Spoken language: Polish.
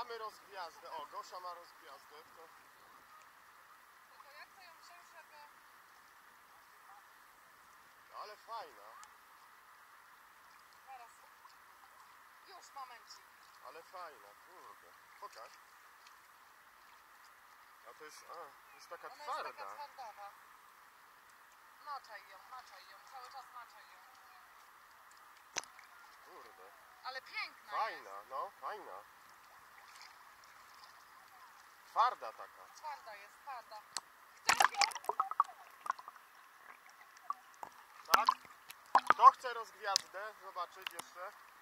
mamy rozgwiazdę. O, Gosia ma rozgwiazdę. To... Tylko jak to ją wziąć, żeby... Ale fajna. Zaraz. Już, momencik. Ale fajna, kurde. Pokaż. A to jest taka Ona twarda. jest taka twardawa. Maczaj ją, cały czas maczaj ją. Kurde. Ale piękna Fajna, jest. no, fajna. Twarda taka. Twarda jest, twarda. Chcesz ją? Tak? Kto chce rozgwiazdę zobaczyć jeszcze?